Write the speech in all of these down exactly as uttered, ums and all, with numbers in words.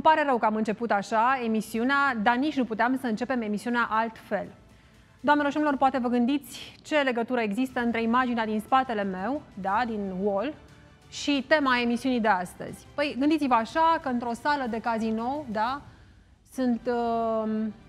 Îmi pare rău că am început așa emisiunea, dar nici nu puteam să începem emisiunea altfel. Doamnelor și domnilor, poate vă gândiți ce legătură există între imaginea din spatele meu, da, din wall, și tema emisiunii de astăzi. Păi, gândiți-vă așa că într-o sală de casino, da, sunt uh,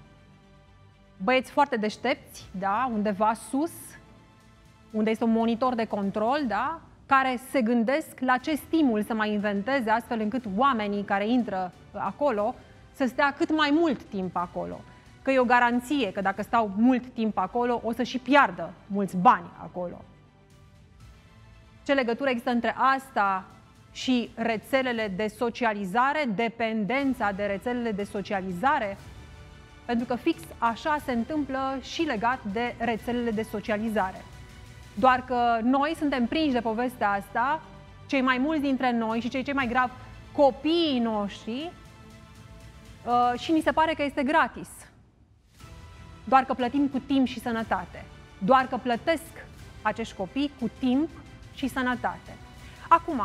băieți foarte deștepți, da, undeva sus, unde este un monitor de control, da, care se gândesc la ce stimul să mai inventeze, astfel încât oamenii care intră acolo să stea cât mai mult timp acolo. Că e o garanție că dacă stau mult timp acolo, o să și piardă mulți bani acolo. Ce legătură există între asta și rețelele de socializare, dependența de rețelele de socializare? Pentru că fix așa se întâmplă și legat de rețelele de socializare. Doar că noi suntem prinși de povestea asta, cei mai mulți dintre noi și cei cei mai grav, copiii noștri, și ni se pare că este gratis. Doar că plătim cu timp și sănătate. Doar că plătesc acești copii cu timp și sănătate. Acum,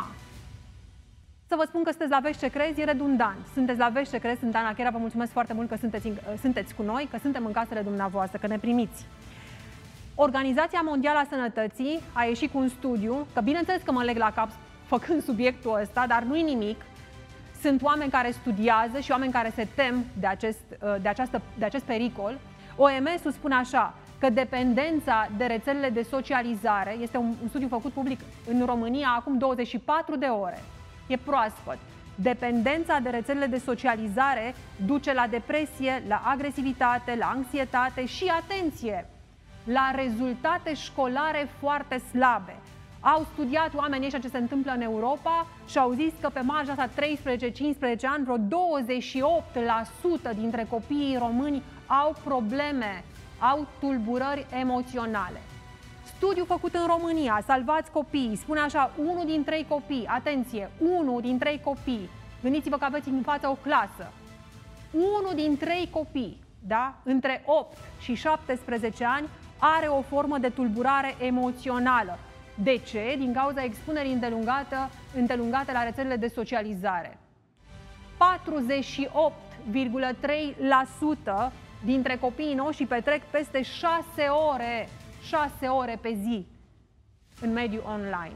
să vă spun că sunteți la Vezi ce crezi, e redundant. Sunteți la Vezi ce crezi, sunt Ana Chera, vă mulțumesc foarte mult că sunteți, sunteți cu noi, că suntem în casele dumneavoastră, că ne primiți. Organizația Mondială a Sănătății a ieșit cu un studiu, că bineînțeles că mă leg la cap făcând subiectul ăsta, dar nu-i nimic. Sunt oameni care studiază și oameni care se tem de acest, de această, de acest pericol. O M S-ul spune așa, că dependența de rețelele de socializare, este un, un studiu făcut public în România acum douăzeci și patru de ore, e proaspăt. Dependența de rețelele de socializare duce la depresie, la agresivitate, la anxietate și, atenție, la rezultate școlare foarte slabe. Au studiat oamenii ăștia ce se întâmplă în Europa și au zis că pe marja asta treisprezece cincisprezece ani, vreo douăzeci și opt la sută dintre copiii români au probleme, au tulburări emoționale. Studiu făcut în România, Salvați Copiii, spune așa, unul din trei copii, atenție, unul din trei copii, gândiți-vă că aveți în față o clasă, unul din trei copii, da, între opt și șaptesprezece ani, are o formă de tulburare emoțională. De ce? Din cauza expunerii îndelungate, îndelungate la rețelele de socializare. patruzeci și opt virgulă trei la sută dintre copiii noștri petrec peste șase ore, șase ore pe zi în mediul online.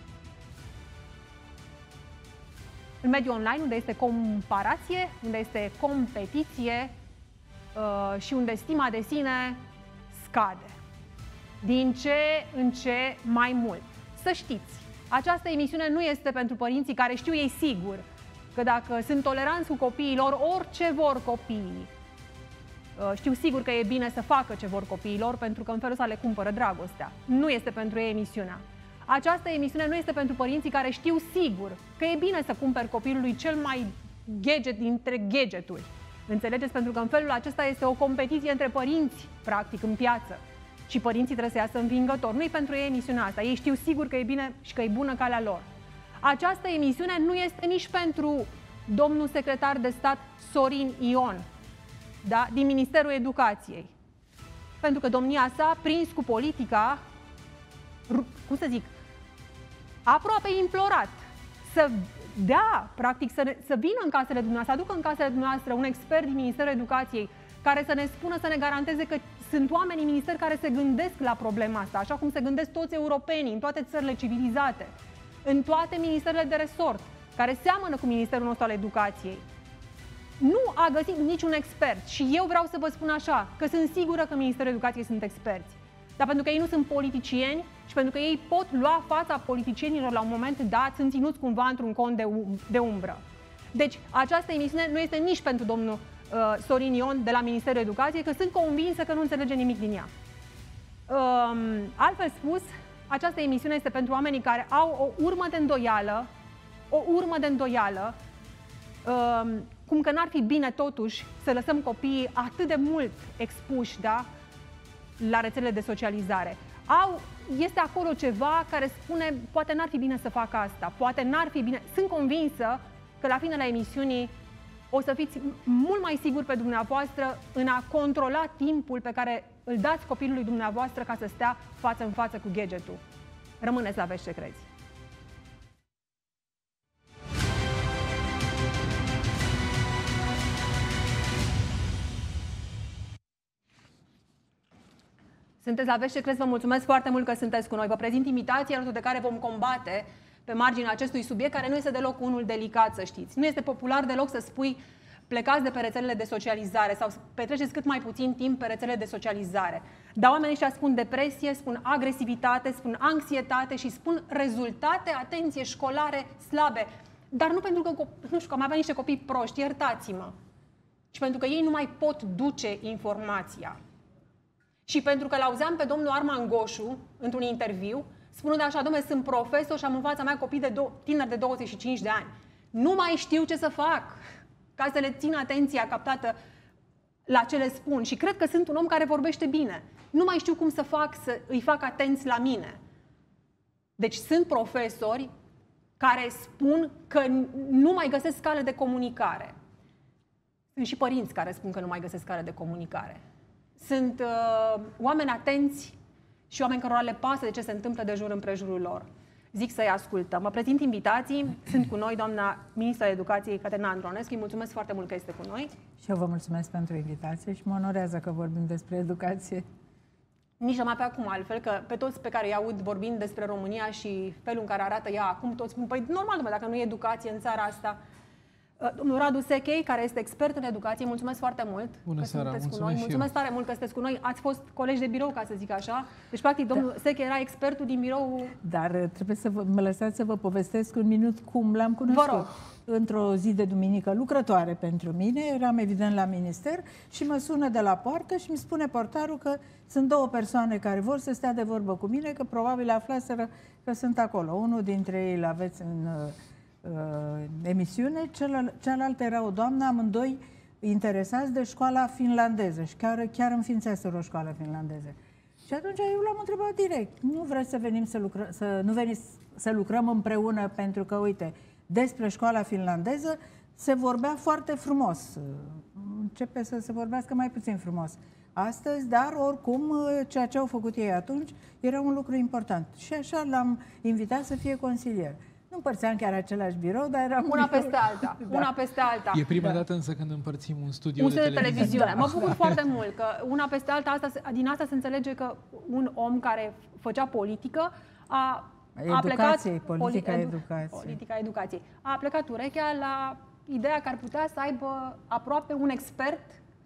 În mediul online, unde este comparație, unde este competiție uh, și unde stima de sine scade. Din ce în ce mai mult. Să știți, această emisiune nu este pentru părinții care știu ei sigur că dacă sunt toleranți cu copiii lor, orice vor copiii, știu sigur că e bine să facă ce vor copiii lor, pentru că în felul ăsta le cumpără dragostea. Nu este pentru ei emisiunea. Această emisiune nu este pentru părinții care știu sigur că e bine să cumperi copilului cel mai gadget dintre gadgeturi. Înțelegeți? Pentru că în felul acesta este o competiție între părinți, practic, în piață. Și părinții trebuie să iasă învingători. Nu e pentru ei emisiunea asta. Ei știu sigur că e bine și că e bună calea lor. Această emisiune nu este nici pentru domnul secretar de stat Sorin Ion, da, din Ministerul Educației. Pentru că domnia sa, prins cu politica, cum să zic, aproape implorat să dea, practic, să, să vină în casele dumneavoastră, să aducă în casele dumneavoastră un expert din Ministerul Educației care să ne spună, să ne garanteze că sunt oameni în minister care se gândesc la problema asta, așa cum se gândesc toți europenii, în toate țările civilizate, în toate ministerele de resort, care seamănă cu Ministerul nostru al Educației. Nu a găsit niciun expert și eu vreau să vă spun așa, că sunt sigură că Ministerul Educației sunt experți, dar pentru că ei nu sunt politicieni și pentru că ei pot lua fața politicienilor la un moment dat, sunt ținuți cumva într-un cont de, um, de umbră. Deci, această emisiune nu este nici pentru domnul uh, Sorin Ion de la Ministerul Educației, că sunt convinsă că nu înțelege nimic din ea. Um, altfel spus, această emisiune este pentru oamenii care au o urmă de îndoială, o urmă de îndoială, um, cum că n-ar fi bine totuși să lăsăm copiii atât de mult expuși, da, la rețelele de socializare. Au, este acolo ceva care spune, poate n-ar fi bine să facă asta, poate n-ar fi bine. Sunt convinsă că la finele emisiunii o să fiți mult mai siguri pe dumneavoastră în a controla timpul pe care îl dați copilului dumneavoastră ca să stea față în față cu gadgetul. Rămâneți la Vezi ce crezi! Sunteți la Vești ce crezi, vă mulțumesc foarte mult că sunteți cu noi. Vă prezint invitații alături de care vom combate pe marginea acestui subiect, care nu este deloc unul delicat, să știți. Nu este popular deloc să spui plecați de pe rețelele de socializare sau petreceți cât mai puțin timp pe rețelele de socializare. Dar oamenii ăștia spun depresie, spun agresivitate, spun anxietate și spun rezultate, atenție, școlare slabe. Dar nu pentru că, nu știu, că am avea niște copii proști, iertați-mă. Și pentru că ei nu mai pot duce informația. Și pentru că l-auzeam pe domnul Arman Goșu într-un interviu, spunând așa, dom'le, sunt profesor și am în fața mea copii de tineri de douăzeci și cinci de ani. Nu mai știu ce să fac ca să le țin atenția captată la ce le spun. Și cred că sunt un om care vorbește bine. Nu mai știu cum să fac să îi fac atenți la mine. Deci sunt profesori care spun că nu mai găsesc cale de comunicare. Sunt și părinți care spun că nu mai găsesc cale de comunicare. Sunt uh, oameni atenți și oameni cărora le pasă de ce se întâmplă de jur împrejurul lor. Zic să-i ascultăm. Mă prezint invitații. Sunt cu noi doamna ministra Educației, Caterina Andronescu. Îi mulțumesc foarte mult că este cu noi. Și eu vă mulțumesc pentru invitație și mă onorează că vorbim despre educație. Nici n-am pe acum altfel, că pe toți pe care îi aud vorbind despre România și felul în care arată ea acum, toți spun, păi normal, domnule, dacă nu e educație în țara asta. Domnul Radu Sechei, care este expert în educație, mulțumesc foarte mult Bună că seara, sunteți cu mulțumesc noi. Mulțumesc tare mult că sunteți cu noi. Ați fost colegi de birou, ca să zic așa. Deci, practic, domnul da. Sechei era expertul din birou. Dar trebuie să vă, mă lăsați să vă povestesc un minut cum l-am cunoscut. Vă rog. Într-o zi de duminică lucrătoare pentru mine, eram evident la minister și mă sună de la poartă și mi spune portarul că sunt două persoane care vor să stea de vorbă cu mine, că probabil aflaseră că sunt acolo. Unul dintre ei l-aveți în uh, emisiune, celălalt, cealaltă era o doamnă, amândoi interesați de școala finlandeză și chiar, chiar înființaseră o școală finlandeză. Și atunci eu l-am întrebat direct, nu vreți să venim să, lucră, să, nu veniți să lucrăm împreună pentru că, uite, despre școala finlandeză se vorbea foarte frumos. Începe să se vorbească mai puțin frumos astăzi, dar oricum ceea ce au făcut ei atunci era un lucru important. Și așa l-am invitat să fie consilier. Nu împărțeam chiar același birou, dar eram... Una peste alta. Da. Una peste alta. E prima da. dată însă când împărțim un studio un de, de televiziune. Da. Mă bucur foarte mult că una peste alta, asta, din asta se înțelege că un om care făcea politică a... Educației, a plecat, politica edu, educației. Politica educației. A plecat urechea la ideea că ar putea să aibă aproape un expert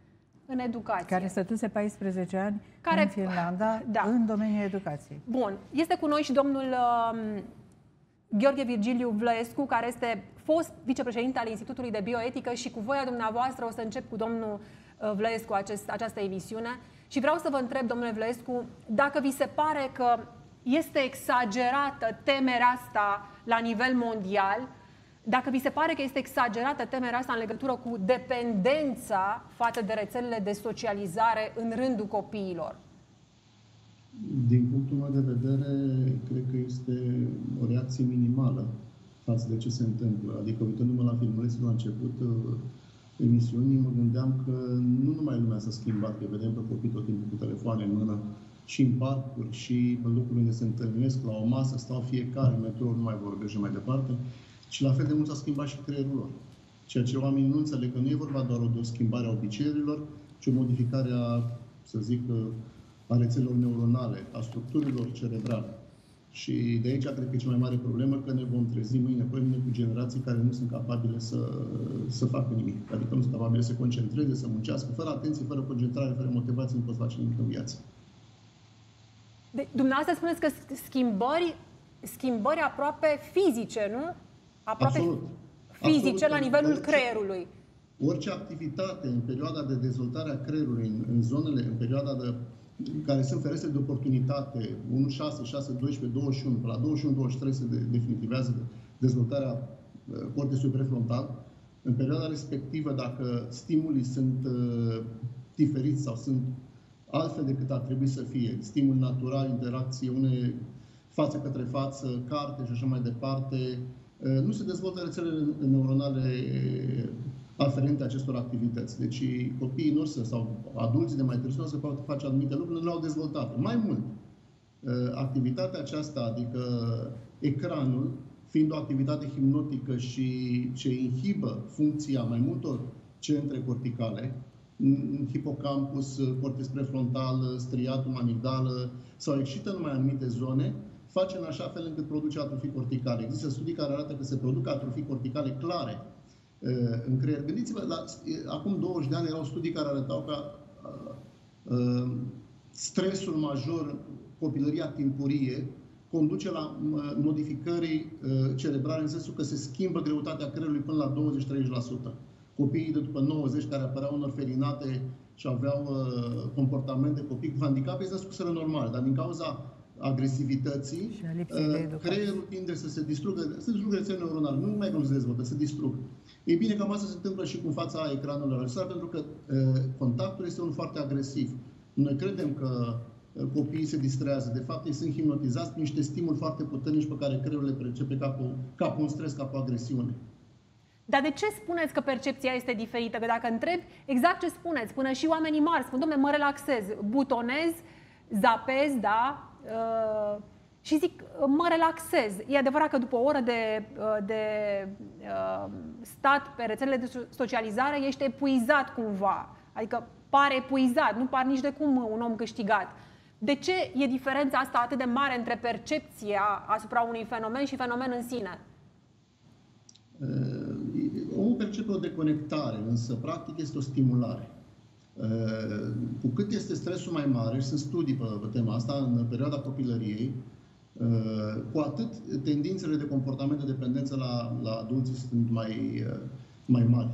în educație. Care stătuse paisprezece ani care, în Finlanda, da. în domeniul educației. Bun. Este cu noi și domnul uh, Gheorghe Virgiliu Vlăescu, care este fost vicepreședinte al Institutului de Bioetică și cu voia dumneavoastră o să încep cu domnul uh, Vlăescu acest, această emisiune. Și vreau să vă întreb, domnule Vlăescu, dacă vi se pare că este exagerată temerea asta la nivel mondial, dacă vi se pare că este exagerată temerea asta în legătură cu dependența față de rețelele de socializare în rândul copiilor? Din punctul meu de vedere, cred că este o reacție minimală față de ce se întâmplă. Adică, uitându-mă la filmulețul la început emisiunii, mă gândeam că nu numai lumea s-a schimbat, că vedem pe copii tot timpul cu telefoane în mână, și în parcuri, și în locuri unde se întâlnesc, la o masă, stau fiecare, în metrou, nu mai vorbesc mai departe. Și la fel de mult s-a schimbat și creierul lor. Ceea ce oamenii nu înțeleg, că nu e vorba doar de o schimbare a obiceiurilor, ci o modificare a, să zic, a rețelelor neuronale, a structurilor cerebrale. Și de aici cred că e cea mai mare problemă, că ne vom trezi mâine, mâine cu generații care nu sunt capabile să, să facă nimic. Adică nu sunt capabile să se concentreze, să muncească, fără atenție, fără concentrare, fără motivație, nu poți face nimic în viață. De, dumneavoastră spuneți că schimbări, schimbări aproape fizice, nu? Aproape Absolut. fizice Absolut. la nivelul orice, creierului. Orice activitate în perioada de dezvoltare a creierului, în, în zonele, în perioada de, care sunt ferestre de oportunitate, unu, șase, șase, doisprezece, douăzeci și unu, până la douăzeci și unu, douăzeci și trei se de, definitivează de dezvoltarea cortexului prefrontal. În perioada respectivă, dacă stimulii sunt uh, diferiți sau sunt altfel decât ar trebui să fie, stimul natural, interacțiune, față către față, carte și așa mai departe, nu se dezvoltă rețelele neuronale aferente acestor activități. Deci copiii noștri sau adulții de mai târziu nu se pot face anumite lucruri, nu le-au dezvoltat. Mai mult, activitatea aceasta, adică ecranul, fiind o activitate hipnotică și ce inhibă funcția mai multor centre corticale, hipocampus, cortex prefrontal, striatum, amigdală, sau excită numai anumite zone, face în așa fel încât produce atrofii corticale. Există studii care arată că se produc atrofii corticale clare în creier. Gândiți-vă, la, acum douăzeci de ani erau studii care arătau că uh, uh, stresul major, copilăria timpurie, conduce la modificări uh, cerebrale, în sensul că se schimbă greutatea creierului până la douăzeci treizeci la sută. Copiii de după nouăzeci care apăreau în orfelinate și aveau uh, comportament de copii cu handicape, se născuseră normal, dar din cauza agresivității, uh, creierul tinde să se distrugă, să se distrugă rețelele neuronale, nu mai cum se dezvoltă, se distrug. Ei bine, cam asta se întâmplă și cu fața ecranului acestora, pentru că uh, contactul este unul foarte agresiv. Noi credem că uh, copiii se distrează, de fapt ei sunt hipnotizați prin niște stimuli foarte puternici pe care creierul le percepe ca pe, ca pe un stres, ca pe o agresiune. Dar de ce spuneți că percepția este diferită? Că dacă întreb exact ce spuneți, până și oamenii mari spun, dom'le, mă relaxez, butonez, zapez, da, uh, și zic, mă relaxez. E adevărat că după o oră de, de uh, stat pe rețelele de socializare ești epuizat cumva. Adică pare epuizat, nu par nici de cum un om câștigat. De ce e diferența asta atât de mare între percepția asupra unui fenomen și fenomen în sine? Omul percepe o deconectare, însă practic este o stimulare. Cu cât este stresul mai mare, și sunt studii pe tema asta în perioada copilăriei, cu atât tendințele de comportament de dependență la, la adulți sunt mai, mai mari.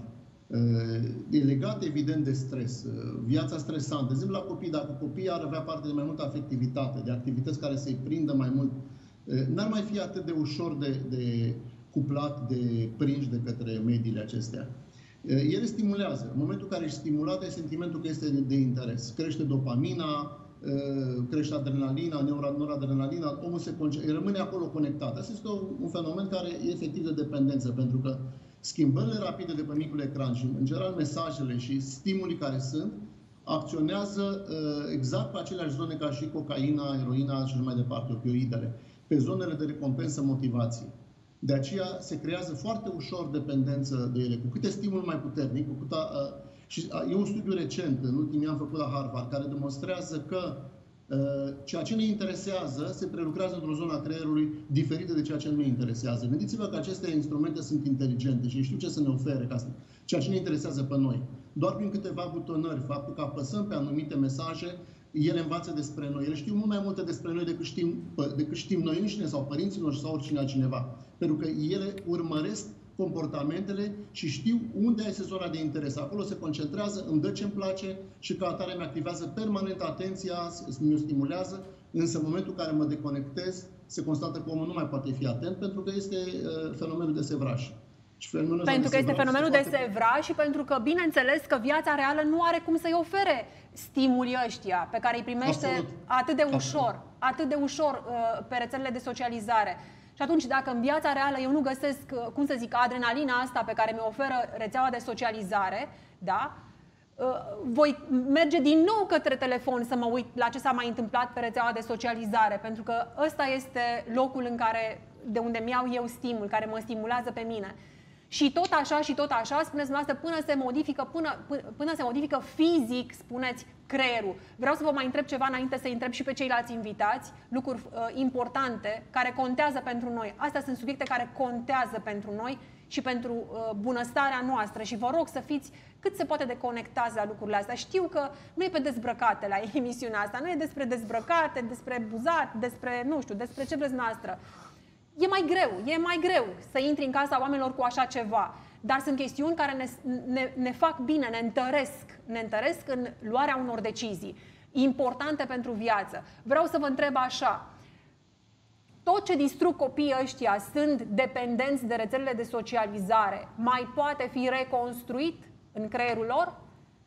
E legat evident de stres. Viața stresantă. De exemplu, la copii, dacă copiii ar avea parte de mai multă afectivitate, de activități care să-i prindă mai mult, n-ar mai fi atât de ușor de, de cuplat, de prinși de către mediile acestea. Ele stimulează. În momentul în care ești stimulat, ai sentimentul că este de interes. Crește dopamina, crește adrenalina, noradrenalina, omul se rămâne acolo conectat. Asta este un fenomen care e efectiv de dependență, pentru că schimbările rapide de pe micul ecran și, în general, mesajele și stimulii care sunt, acționează exact pe aceleași zone ca și cocaina, eroina și mai departe, opioidele, pe zonele de recompensă, motivație. De aceea se creează foarte ușor dependență de ele. Cu cât e stimul mai puternic, cu cât a, a, și a, e un studiu recent, în ultimii ani făcut la Harvard, care demonstrează că a, ceea ce ne interesează se prelucrează într-o zonă a creierului diferită de ceea ce nu ne interesează. Gândiți-vă că aceste instrumente sunt inteligente și știu ce să ne ofere, ca ceea ce ne interesează pe noi. Doar prin câteva butonări, faptul că apăsăm pe anumite mesaje, ele învață despre noi. Ele știu mult mai multe despre noi decât știm, decât știm noi înșine sau părinții noștri sau oricine altcineva. Pentru că ele urmăresc comportamentele și știu unde este zona de interes. Acolo se concentrează, îmi dă ce-mi place și ca atare mi activează permanent atenția, mi-o stimulează, însă în momentul în care mă deconectez, se constată că omul nu mai poate fi atent pentru că este uh, fenomenul de sevraj. Pentru că este fenomenul de sevraj și pentru că, bineînțeles, că viața reală nu are cum să-i ofere stimulii ăștia pe care îi primește Absolut. atât de ușor, Absolut. atât de ușor uh, pe rețelele de socializare. Și atunci, dacă în viața reală eu nu găsesc, uh, cum să zic, adrenalina asta pe care mi-o oferă rețeaua de socializare, da? Uh, voi merge din nou către telefon să mă uit la ce s-a mai întâmplat pe rețeaua de socializare, pentru că ăsta este locul în care, de unde mi-au eu stimul, care mă stimulează pe mine. Și tot așa, și tot așa, spuneți dumneavoastră, până se modifică, până, până se modifică fizic, spuneți, creierul. Vreau să vă mai întreb ceva înainte să întreb și pe ceilalți invitați, lucruri uh, importante, care contează pentru noi. Astea sunt subiecte care contează pentru noi și pentru uh, bunăstarea noastră. Și vă rog să fiți cât se poate de conectați la lucrurile astea. Știu că nu e pe dezbrăcate la emisiunea asta, nu e despre dezbrăcate, despre buzat, despre, nu știu, despre ce vreți noastră. E mai greu, e mai greu să intri în casa oamenilor cu așa ceva. Dar sunt chestiuni care ne, ne, ne fac bine, ne întăresc, ne întăresc în luarea unor decizii importante pentru viață. Vreau să vă întreb așa, tot ce distrug copiii ăștia sunt dependenți de rețelele de socializare, mai poate fi reconstruit în creierul lor?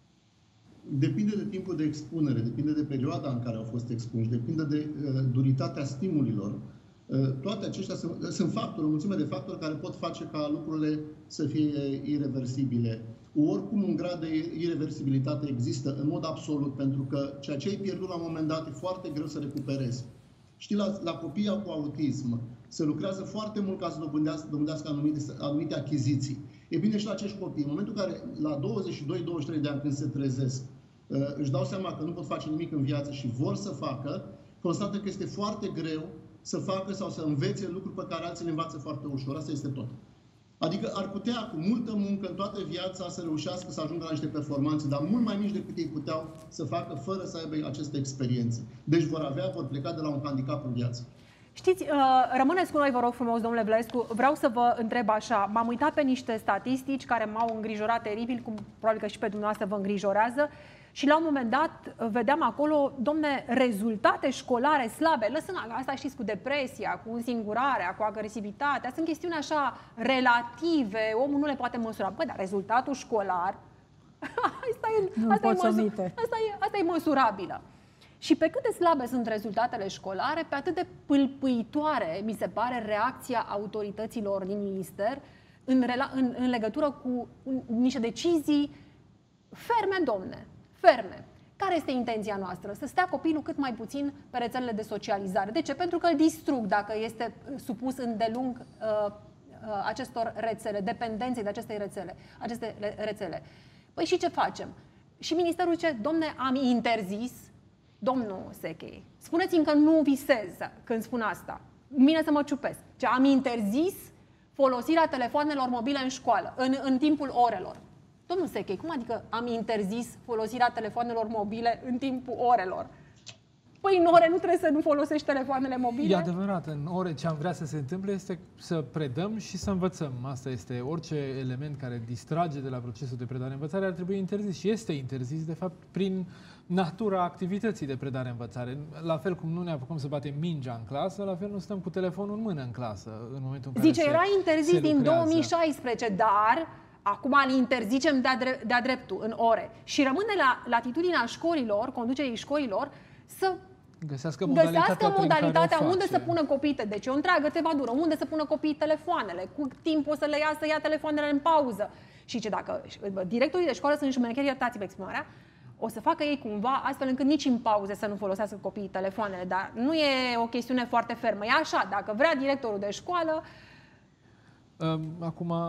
Depinde de timpul de expunere, depinde de perioada în care au fost expunși, depinde de uh, duritatea stimulilor. Toate acestea sunt, sunt factori, o mulțime de factori care pot face ca lucrurile să fie ireversibile. Oricum, un grad de ireversibilitate există în mod absolut, pentru că ceea ce ai pierdut la un moment dat e foarte greu să recuperezi. Știi, la, la copiii cu autism, se lucrează foarte mult ca să dobândească, dobândească anumite, anumite achiziții. E bine și la acești copii, în momentul în care la douăzeci și doi douăzeci și trei de ani când se trezesc, își dau seama că nu pot face nimic în viață și vor să facă, constată că este foarte greu să facă sau să învețe lucruri pe care alții le învață foarte ușor. Asta este tot. Adică ar putea, cu multă muncă, în toată viața, să reușească să ajungă la niște performanțe, dar mult mai mici decât ei puteau să facă fără să aibă aceste experiențe. Deci vor avea, vor pleca de la un handicap în viață. Știți, rămâneți cu noi, vă rog frumos, domnule Vlăescu. Vreau să vă întreb așa. M-am uitat pe niște statistici care m-au îngrijorat teribil, cum probabil că și pe dumneavoastră vă îngrijorează. Și la un moment dat vedeam acolo, domne, rezultate școlare slabe, lăsând asta, știți, cu depresia, cu însingurarea, cu agresivitatea. Sunt chestiuni așa relative, omul nu le poate măsura. Băi, dar rezultatul școlar, asta e, nu asta, e măsur, asta, e, asta e măsurabilă. Și pe cât de slabe sunt rezultatele școlare, pe atât de pâlpâitoare mi se pare reacția autorităților din minister în, în, în legătură cu niște decizii ferme, domne. Ferme. Care este intenția noastră? Să stea copilul cât mai puțin pe rețelele de socializare. De ce? Pentru că îl distrug dacă este supus îndelung uh, uh, acestor rețele, dependenței de aceste rețele, aceste rețele. Păi și ce facem? Și ministerul zice, domne, am interzis, domnul Sechei, spuneți-mi că nu visez când spun asta. Mine să mă ciupesc. Ce am interzis folosirea telefoanelor mobile în școală, în, în timpul orelor. Domnul Sechei, cum adică am interzis folosirea telefoanelor mobile în timpul orelor? Păi în ore nu trebuie să nu folosești telefoanele mobile? E adevărat, în ore ce am vrea să se întâmple este să predăm și să învățăm. Asta este, orice element care distrage de la procesul de predare-învățare ar trebui interzis și este interzis, de fapt, prin natura activității de predare-învățare. La fel cum nu ne apucăm să batem mingea în clasă, la fel nu stăm cu telefonul în mână în clasă, în momentul în care Zice, se, era interzis se din două mii șaisprezece, dar acum îl interzicem de-a drept, de dreptul în ore. Și rămâne la latitudinea școlilor, conducerii școlilor, să găsească modalitatea, găsească modalitatea unde face. să pună copiii. Deci o întreagă dură, unde să pună copiii telefoanele, cu timp o să le ia să ia telefoanele în pauză. Și ce dacă directorii de școală sunt șmecheri, iertați-vă exprimarea, o să facă ei cumva astfel încât nici în pauze să nu folosească copiii telefoanele. Dar nu e o chestiune foarte fermă. E așa, dacă vrea directorul de școală... Acum...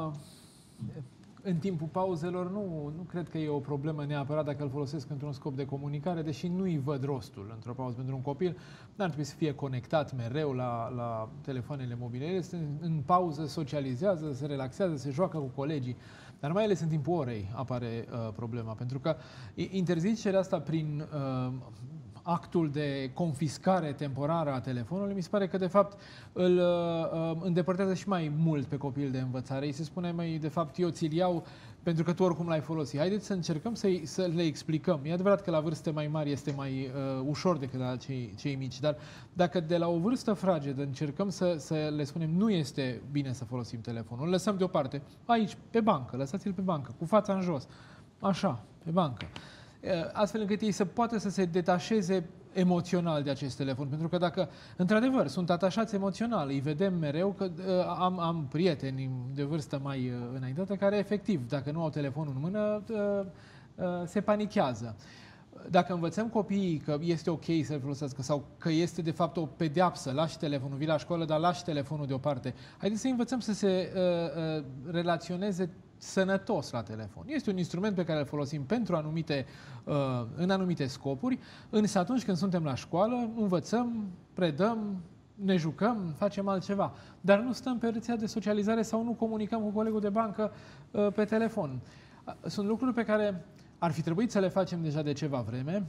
În timpul pauzelor nu, nu cred că e o problemă neapărat dacă îl folosesc într-un scop de comunicare, deși nu-i văd rostul într-o pauză pentru un copil. N-ar trebui să fie conectat mereu la, la telefoanele mobile. Ele sunt în pauză, socializează, se relaxează, se joacă cu colegii. Dar mai ales în timpul orei apare uh, problema, pentru că interzicerea asta prin uh, actul de confiscare temporară a telefonului, mi se pare că de fapt îl uh, îndepărtează și mai mult pe copil de învățare. Îi se spune, mai de fapt, eu ți-l iau pentru că tu oricum l-ai folosit. Haideți să încercăm să, să le explicăm. E adevărat că la vârste mai mari este mai uh, ușor decât la cei, cei mici, dar dacă de la o vârstă fragedă încercăm să, să le spunem nu este bine să folosim telefonul, îl lăsăm deoparte, aici, pe bancă, lăsați-l pe bancă, cu fața în jos, așa, pe bancă. Astfel încât ei să poată să se detașeze emoțional de acest telefon. Pentru că dacă, într-adevăr, sunt atașați emoțional, îi vedem mereu că uh, am, am prieteni de vârstă mai uh, înaintată care, efectiv, dacă nu au telefonul în mână, uh, uh, se panichează. Dacă învățăm copiii că este ok să-l folosească sau că este, de fapt, o pedeapsă, lași telefonul, vii la școală, dar lași telefonul deoparte, haideți să învățăm să se uh, uh, relaționeze sănătos la telefon. Este un instrument pe care îl folosim pentru anumite, uh, în anumite scopuri, însă atunci când suntem la școală, învățăm, predăm, ne jucăm, facem altceva. Dar nu stăm pe rețea de socializare sau nu comunicăm cu colegul de bancă uh, pe telefon. Sunt lucruri pe care ar fi trebuit să le facem deja de ceva vreme.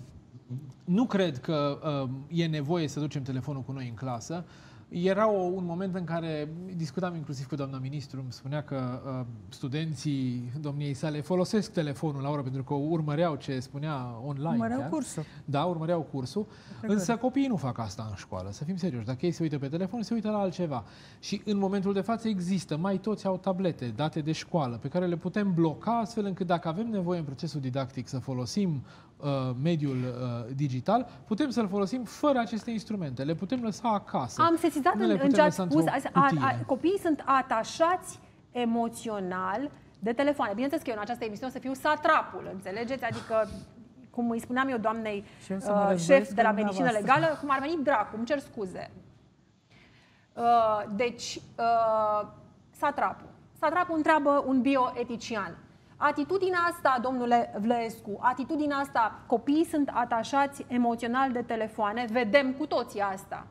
Nu cred că uh, e nevoie să ducem telefonul cu noi în clasă. Era o, un moment în care discutam inclusiv cu doamna ministru, îmi spunea că uh, studenții domniei sale folosesc telefonul la oră pentru că urmăreau ce spunea online. Urmăreau chiar. cursul. Da, urmăreau cursul, însă copiii nu fac asta în școală, să fim serioși. Dacă ei se uită pe telefon, se uită la altceva. Și în momentul de față există, mai toți au tablete date de școală, pe care le putem bloca astfel încât dacă avem nevoie în procesul didactic să folosim uh, mediul uh, digital, putem să-l folosim fără aceste instrumente. Le putem lăsa acasă. Am sesizat în, în ce ați spus, a, a, copiii sunt atașați emoțional de telefoane. Bineînțeles că eu în această emisiune o să fiu satrapul, înțelegeți? Adică, cum îi spuneam eu doamnei uh, șef de la medicină legală, cum ar veni dracu, îmi cer scuze. Deci, satrapul. Satrapul întreabă un bioetician. Atitudinea asta, domnule Vlăescu, atitudinea asta, copiii sunt atașați emoțional de telefoane, vedem cu toții asta.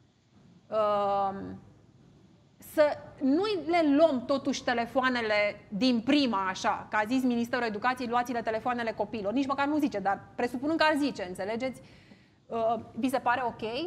Să nu le luăm totuși telefoanele din prima, așa, că a zis Ministerul Educației, luați-le telefoanele copiilor. Nici măcar nu zice, dar presupunând că ar zice, înțelegeți? Vi se pare ok?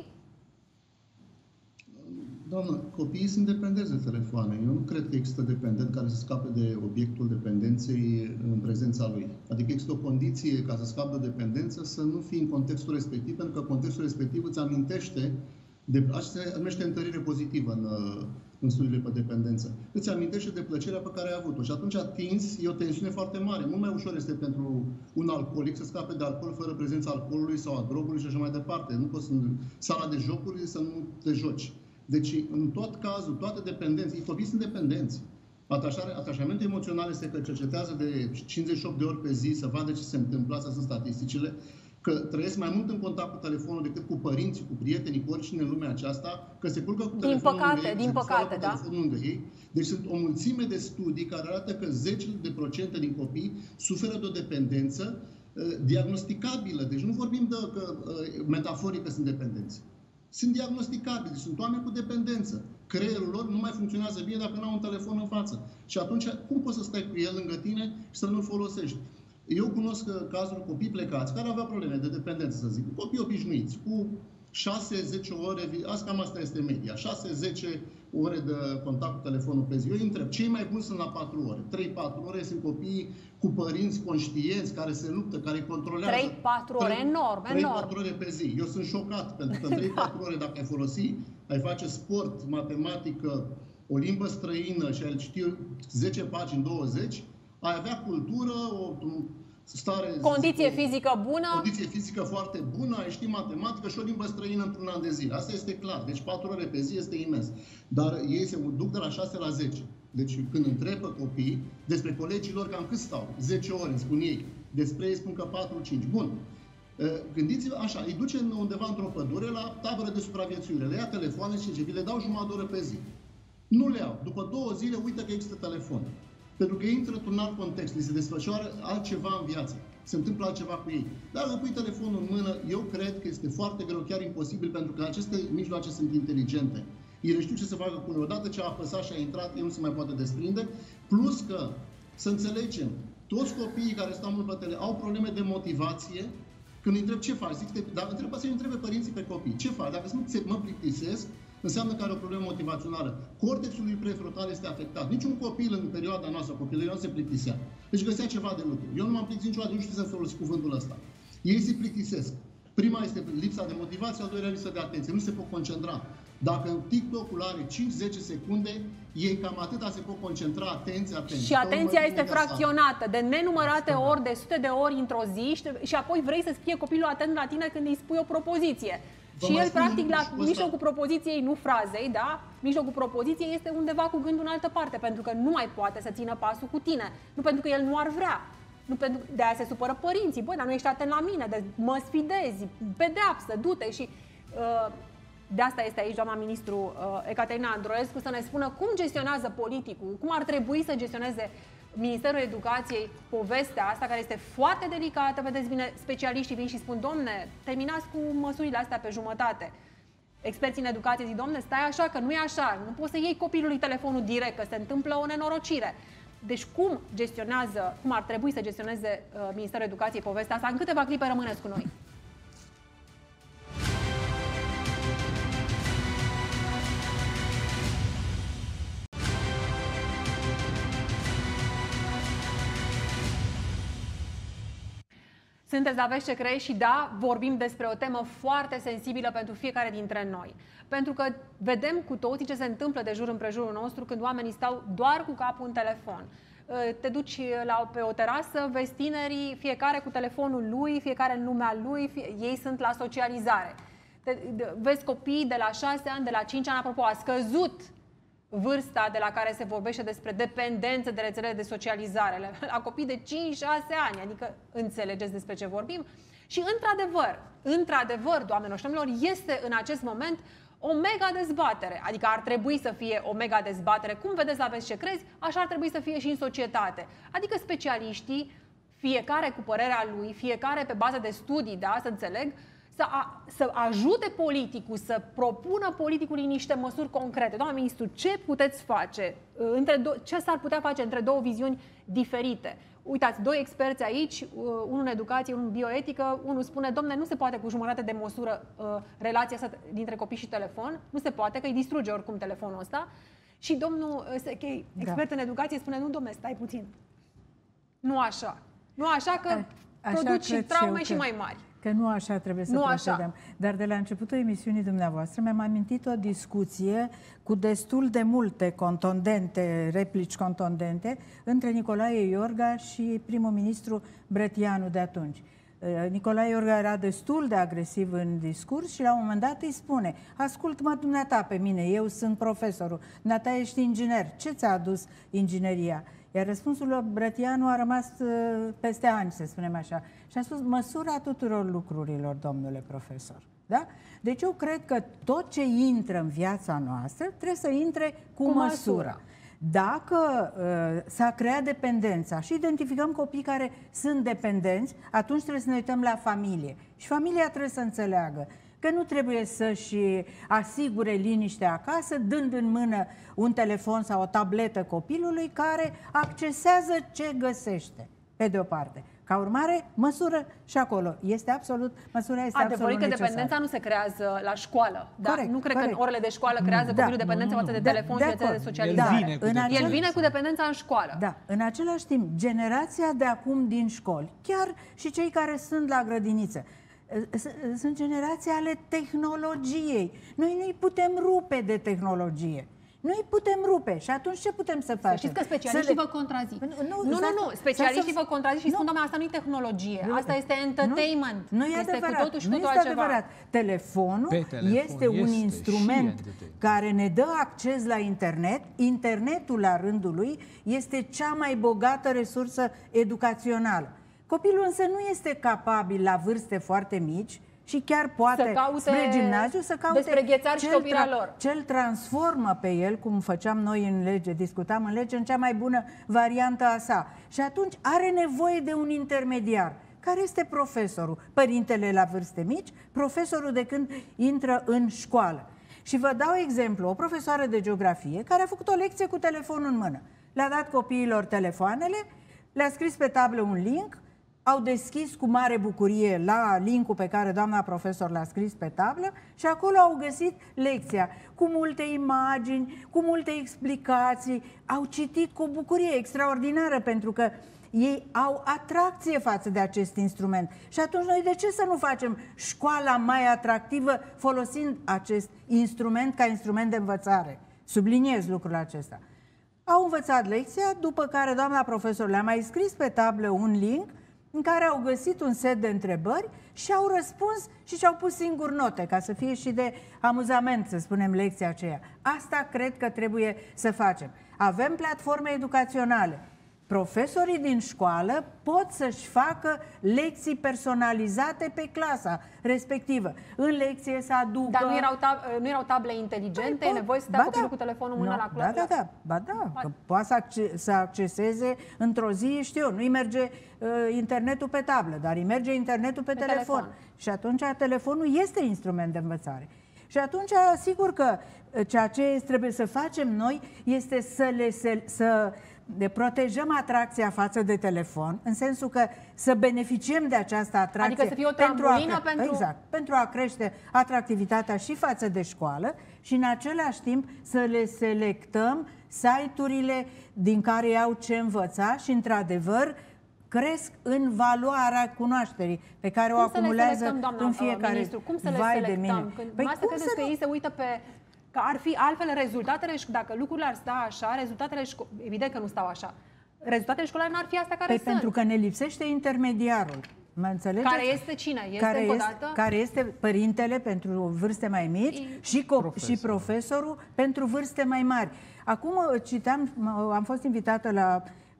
Doamnă, copiii sunt dependenți de telefoane. Eu nu cred că există dependent care să scape de obiectul dependenței în prezența lui. Adică există o condiție ca să scape de dependență să nu fii în contextul respectiv, pentru că contextul respectiv îți amintește de, asta se numește întărire pozitivă în, în studiile pe dependență. Îți amintește de plăcerea pe care ai avut-o. Și atunci atins, e o tensiune foarte mare. Mult mai ușor este pentru un alcoolic să scape de alcool fără prezența alcoolului sau a drogului și așa mai departe. Nu poți în sala de jocuri să nu te joci. Deci, în tot cazul, toate dependenții, copiii sunt dependenți. Atașare, atașamentul emoțional este că cercetează de cincizeci și opt de ori pe zi să vadă ce se întâmplă, astea sunt statisticile, că trăiesc mai mult în contact cu telefonul decât cu părinții, cu prietenii, cu oricine în lumea aceasta, că se culcă cu din telefonul păcate, lângă ei, din păcate, cu da? telefonul lângă ei. Deci sunt o mulțime de studii care arată că zece de procente din copii suferă de o dependență uh, diagnosticabilă. Deci nu vorbim de că uh, metaforic că sunt dependenți. Sunt diagnosticabili, sunt oameni cu dependență. Creierul lor nu mai funcționează bine dacă nu au un telefon în față. Și atunci, cum poți să stai cu el lângă tine și să nu-l folosești? Eu cunosc cazuri copii plecați care aveau probleme de dependență, să zic. Copii obișnuiți, cu șase zece ore, asta cam asta este media, șase zece ore de contact cu telefonul pe zi. Eu îi întreb, cei mai buni sunt la patru ore. trei patru ore sunt copiii cu părinți conștienți, care se luptă, care îi controlează. trei patru ore, enorm, trei patru enorm. ore pe zi. Eu sunt șocat, pentru că în trei patru ore, dacă ai folosi, ai face sport, matematică, o limbă străină și ai citi zece pagini, douăzeci, ai avea cultură, o stare... Condiție zic, fizică bună. Condiție fizică foarte bună, ai ști matematică și o limbă străină într-un an de zile. Asta este clar. Deci patru ore pe zi este imens. Dar ei se duc de la șase la zece. Deci când întrebă copiii despre colegii lor, cam cât stau? zece ore, îmi spun ei. Despre ei spun că patru cinci. Bun. Gândiți-vă așa, îi duce undeva într-o pădure la tabără de supraviețuire. Le ia telefoane și vi le dau jumătate de oră pe zi. Nu le iau. După două zile uită că există telefon. Pentru că intră într-un alt context, li se desfășoară altceva în viață. Se întâmplă altceva cu ei. Dacă pui telefonul în mână, eu cred că este foarte greu, chiar imposibil, pentru că aceste mijloace sunt inteligente. Ele știu ce să facă cu noi. Odată ce a apăsat și a intrat, el nu se mai poate desprinde. Plus că, să înțelegem, toți copiii care stau mult pe tele au probleme de motivație. Când îi întreb ce faci, zic, dar întreb să-i întrebe părinții pe copii. Ce faci? Dacă sunt, mă plictisesc, înseamnă că are o problemă motivațională. Cortexul lui prefrontal este afectat. Niciun copil în perioada noastră, copilării, nu se plictisea. Deci găsea ceva de lucru. Eu nu m-am plictisit niciodată, nu știu să folosesc cuvântul ăsta. Ei se plictisesc. Prima este lipsa de motivație, al doilea lipsa de atenție. Nu se pot concentra. Dacă TikTok-ul are cinci zece secunde, ei cam atâta se pot concentra, atenție, atenție. Și atenția este fracționată de nenumărate ori, de sute de ori într-o zi și apoi vrei să fie copilul atent la tine când îi spui o propoziție. Vă și el, practic, la mijlocul propoziției, nu frazei, da? Mijlocul propoziției este undeva cu gândul în altă parte, pentru că nu mai poate să țină pasul cu tine. Nu pentru că el nu ar vrea. Nu pentru... De aia se supără părinții. Băi, dar nu ești atent la mine, de... mă sfidezi, pedeapsă, du-te și... Uh, de asta este aici doamna ministru uh, Ecaterina Androescu, să ne spună cum gestionează politicul, cum ar trebui să gestioneze Ministerul Educației povestea asta, care este foarte delicată. Vedeți bine, specialiștii vin și spun, domne, terminați cu măsurile astea pe jumătate. Experții în educație zic, domne, stai așa, că nu e așa, nu poți să iei copilului telefonul direct, că se întâmplă o nenorocire. Deci cum gestionează, cum ar trebui să gestioneze uh, Ministerul Educației povestea asta? În câteva clipe rămâneți cu noi. Sunteți la Vezi ce crezi și da, vorbim despre o temă foarte sensibilă pentru fiecare dintre noi. Pentru că vedem cu toții ce se întâmplă de jur împrejurul nostru când oamenii stau doar cu capul în telefon. Te duci la, pe o terasă, vezi tinerii, fiecare cu telefonul lui, fiecare în lumea lui, fie, ei sunt la socializare. Te, de, vezi copii de la șase ani, de la cinci ani, apropo, a scăzut vârsta de la care se vorbește despre dependență de rețelele de socializare, la copii de cinci șase ani, adică înțelegeți despre ce vorbim? Și într-adevăr, într-adevăr, doamnelor și domnilor, este în acest moment o mega dezbatere. Adică ar trebui să fie o mega dezbatere. Cum vedeți, aveți ce crezi, așa ar trebui să fie și în societate. Adică specialiștii, fiecare cu părerea lui, fiecare pe bază de studii, da, să înțeleg, să, a, să ajute politicul, să propună politicului niște măsuri concrete. Doamna ministru, ce puteți face? Între do- ce s-ar putea face între două viziuni diferite? Uitați, doi experți aici, unul în educație, unul în bioetică, unul spune, domne, nu se poate cu jumătate de măsură uh, relația asta dintre copii și telefon, nu se poate, că îi distruge oricum telefonul ăsta. Și domnul Sechei, expert da. în educație, spune, nu, domne, stai puțin. Nu așa. Nu așa că așa produci traume și că, mai mari. Că nu așa trebuie să nu procedăm. Așa. Dar de la începutul emisiunii dumneavoastră mi-am amintit o discuție cu destul de multe contundente, replici contundente, între Nicolae Iorga și primul ministru Brătianu de atunci. Nicolae Iorga era destul de agresiv în discurs și la un moment dat îi spune: ascult-mă dumneata pe mine, eu sunt profesorul, dumneata ești inginer, ce ți-a adus ingineria? Iar răspunsul lui Brătianu a rămas peste ani, să spunem așa. Și a spus, măsura tuturor lucrurilor, domnule profesor. Da? Deci eu cred că tot ce intră în viața noastră trebuie să intre cu, cu măsură. măsură. Dacă uh, s-a creat dependența și identificăm copii care sunt dependenți, atunci trebuie să ne uităm la familie. Și familia trebuie să înțeleagă că nu trebuie să-și asigure liniște acasă, dând în mână un telefon sau o tabletă copilului care accesează ce găsește, pe de o parte. Ca urmare, măsură și acolo. Este absolut, măsura este Adevărul absolut că necesară. dependența nu se creează la școală. Da? Corect, nu cred corect. că în orele de școală creează da. copilul dependență față de telefon de și de socializare. El vine, cu da. El vine cu dependența în școală. Da. În același timp, generația de acum din școli, chiar și cei care sunt la grădiniță, sunt generații ale tehnologiei. Noi nu-i putem rupe de tehnologie. Noi putem rupe. Și atunci ce putem să facem? Să știți că specialiștii le... vă contrazic. Nu, nu, nu. nu. Specialiștii vă contrazic și nu. spun, doamne, asta nu e tehnologie. Asta este entertainment. Nu, nu e este adevărat. cu totul și nu totul este altceva. adevărat. Telefonul telefon este un este instrument care ne dă acces la internet. Internetul, la rândul lui, este cea mai bogată resursă educațională. Copilul însă nu este capabil la vârste foarte mici și chiar poate să caute spre gimnaziu să caute despre ghețari și topirea lor. Ce-l transformă pe el, cum făceam noi în lege, discutam în lege, în cea mai bună variantă a sa. Și atunci are nevoie de un intermediar. Care este profesorul? Părintele la vârste mici, profesorul de când intră în școală. Și vă dau exemplu, o profesoară de geografie care a făcut o lecție cu telefonul în mână. Le-a dat copiilor telefoanele, le-a scris pe tablă un link, au deschis cu mare bucurie la linkul pe care doamna profesor l-a scris pe tablă și acolo au găsit lecția cu multe imagini, cu multe explicații. Au citit cu bucurie extraordinară pentru că ei au atracție față de acest instrument. Și atunci noi de ce să nu facem școala mai atractivă folosind acest instrument ca instrument de învățare? Subliniez lucrul acesta. Au învățat lecția, după care doamna profesor le-a mai scris pe tablă un link în care au găsit un set de întrebări și au răspuns și și-au pus singur note, ca să fie și de amuzament, să spunem, lecția aceea. Asta cred că trebuie să facem. Avem platforme educaționale. Profesorii din școală pot să-și facă lecții personalizate pe clasa respectivă. În lecție să aducă... Dar nu erau, tab- nu erau table inteligente? Păi, e nevoie să stea copilul da. cu telefonul mână no, la clasă? Da, da, da. Ba da, că poate să, acce- să acceseze într-o zi, știu eu, nu-i merge uh, internetul pe tablă, dar îi merge internetul pe, pe telefon. telefon. Și atunci telefonul este instrument de învățare. Și atunci, sigur că ceea ce trebuie să facem noi este să le... Să, să de protejăm atracția față de telefon, în sensul că să beneficiem de această atracție. Adică să fie o trambulină pentru a, pentru... Exact, pentru a crește atractivitatea și față de școală și în același timp să le selectăm site-urile din care au ce învăța și, într-adevăr, cresc în valoarea cunoașterii pe care cum o acumulează selectăm, doamna, în fiecare ministru, cum să le vai selectăm? de mine. Când Păi asta credeți că nu... ei se uită pe... Că ar fi altfel rezultatele, dacă lucrurile ar sta așa, rezultatele șco- evident că nu stau așa. Rezultatele școlare n-ar fi astea care păi sunt. pentru că ne lipsește intermediarul. Mă înțelegeți? Care este cine? Este care, încă o este, dată? care este părintele pentru vârste mai mici I... și, Profesor. și profesorul pentru vârste mai mari. Acum citeam, am fost invitată la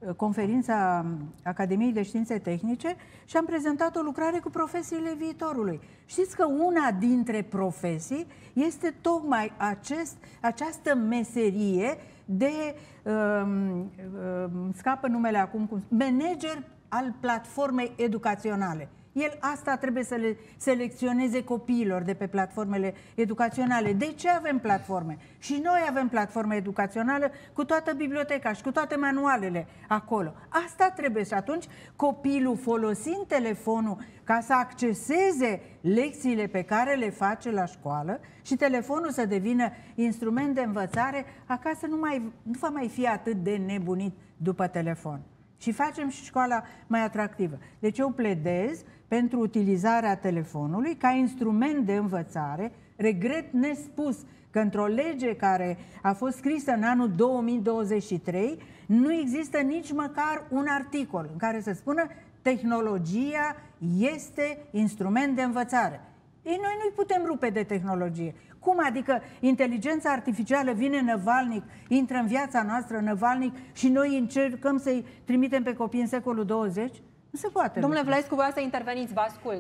conferința Academiei de Științe Tehnice și am prezentat o lucrare cu profesiile viitorului. Știți că una dintre profesii este tocmai acest, această meserie de, um, um, scapă numele acum, cum, manager al platformei educaționale. El asta trebuie să le selecționeze copiilor de pe platformele educaționale. De ce avem platforme? Și noi avem platforme educaționale cu toată biblioteca și cu toate manualele acolo. Asta trebuie și atunci copilul, folosind telefonul ca să acceseze lecțiile pe care le face la școală și telefonul să devină instrument de învățare, acasă nu, mai, nu va mai fi atât de nebunit după telefon. Și facem și școala mai atractivă. Deci eu pledez pentru utilizarea telefonului ca instrument de învățare. Regret nespus că într-o lege care a fost scrisă în anul două mii douăzeci și trei nu există nici măcar un articol în care să spună tehnologia este instrument de învățare. Ei, noi nu-i putem rupe de tehnologie. Cum adică inteligența artificială vine năvalnic, intră în viața noastră năvalnic și noi încercăm să-i trimitem pe copii în secolul douăzeci? Nu se poate. Domnule Vlăescu, voia să interveniți, vă ascult.